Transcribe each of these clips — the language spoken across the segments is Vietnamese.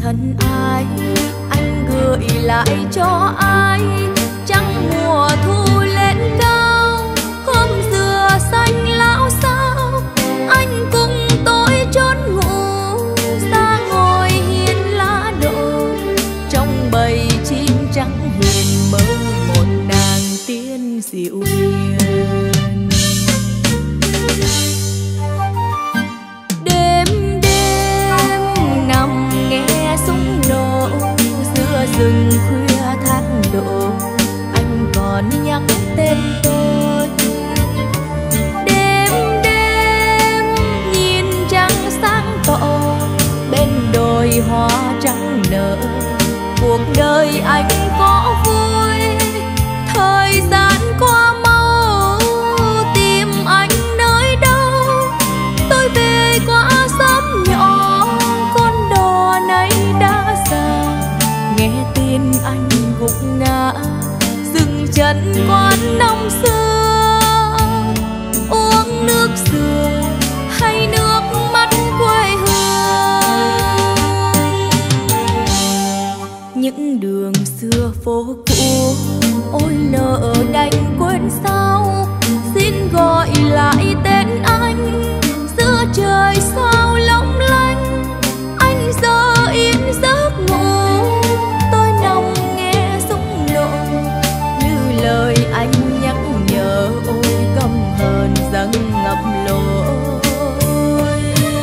thân ai, anh gửi lại cho ai. Trăng mùa thu lên cao, hôm dừa xanh lão sao, anh cùng tôi chốn ngủ xa ngồi hiên lá đổ. Trong bầy chim trắng hiền mơ một nàng tiên dịu hiền. Đêm đêm nằm nghe súng nổ giữa rừng khuya thác đổ, anh còn nhắc tên tôi. Đêm đêm nhìn trăng sáng tỏ bên đồi hoa trắng nở, cuộc đời anh có vui. Thời gian qua mau tìm anh nơi đâu, tôi về qua xóm nhỏ con đò này đã già. Nghe tin anh gục ngã dừng chân quán năm xưa, uống nước dừa hay nước mắt quê hương. Những đường xưa phố cũ ôi nỡ đành quên sao, xin gọi lại tên anh giữa trời sao long lanh. Anh giờ yên giấc ngủ, tôi nằm nghe súng nổ như lời anh nhắc nhở. Ôi căm hờn dâng ngập lối.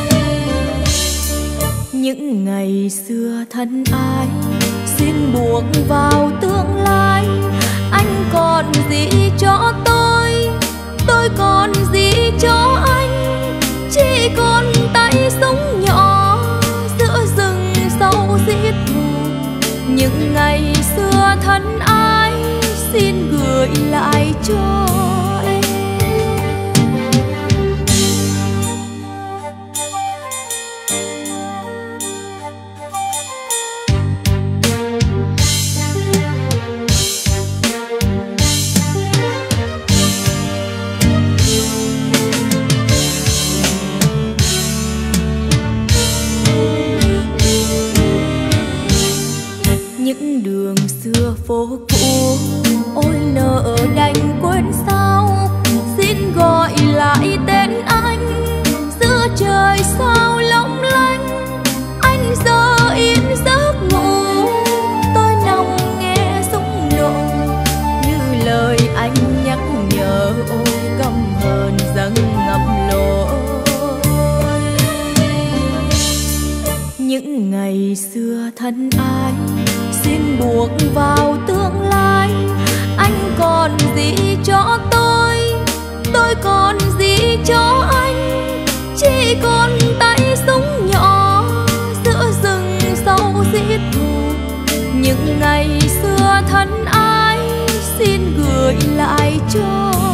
Những ngày xưa thân ai xin buộc vào tương lai. Anh còn gì cho tôi còn gì cho anh. Chỉ còn tay súng nhỏ giữa rừng sâu giết thù. Những ngày xưa thân ai xin gửi lại cho em. Những đường xưa phố cũ ôi nỡ đành quên sao, xin gọi lại tên anh giữa trời sao long lanh. Anh giờ yên giấc ngủ, tôi nằm nghe súng nổ như lời anh nhắc nhở. Ôi căm hờn dâng ngập lối. Những ngày xưa thân ai xin buộc vào tương lai. Anh còn gì cho tôi còn gì cho anh. Chỉ còn tay súng nhỏ giữa rừng sâu giết thù. Những ngày xưa thân ai xin gửi lại cho